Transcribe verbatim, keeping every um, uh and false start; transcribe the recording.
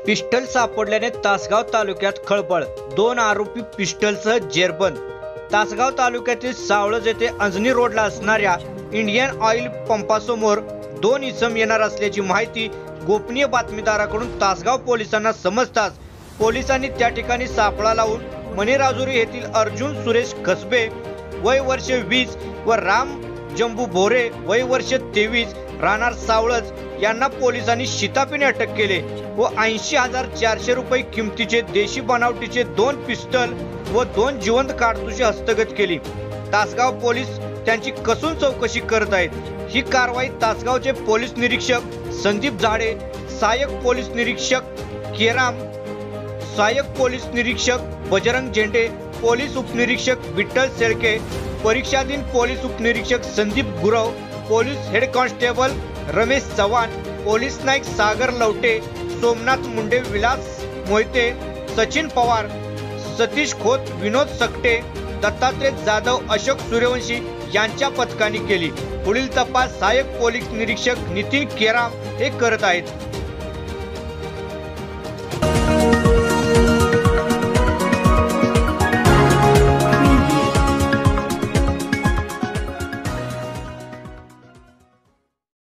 Pistol सापडल्याने तासगाव तालुक्यात खळबळ। दोन आरोपी पिस्टलसह जेरबंद। तासगाव तालुक्यातील सावळज येथे अंजनी रोडला असणाऱ्या इंडियन ऑइल पंपासमोर दोन इसम येणार असल्याची माहिती गोपनीय बातमीदाराकडून तासगाव पोलिसांना समजताच पोलिसांनी त्या ठिकाणी सापळा लावून मणिराजुरी येथील अर्जुन सुरेश कसबे वय वर्ष वीस व राम जंबू भोरे वय वर्ष तेवीस राहणार सावळज यांना पोलिसांनी शिताफीने अटक केले व ऐंशी हजार चारशे रुपये किमतीचे देशी बनावटीचे दोन पिस्टल व दोन जिवंत काडतुसे हस्तगत केली। तासगाव पोलीस त्यांची कसून चौकशी करत आहेत। ही कारवाई तासगावचे पोलीस निरीक्षक संदीप झाडे, सहाय्यक पोलीस निरीक्षक केराम, सहाय्यक पोलीस निरीक्षक बजरंग झेंडे, पोलीस उपनिरीक्षक विठ्ठल शेळके, परीक्षाधीन पोलीस उपनिरीक्षक Sandeep Gurav, police head constable Ramesh Chavan, police naik Sagar Lavate, Somnath Munde, Vilas Mohite, Sachin Pawar, Satish Khot, Vinod Sakate, Dattatray Jadhav, Ashok Suryavanshi यांच्या पथकाने केली। पुढील तपास सहाय्यक पोलीस निरीक्षक नितीन केराम हे करत आहेत।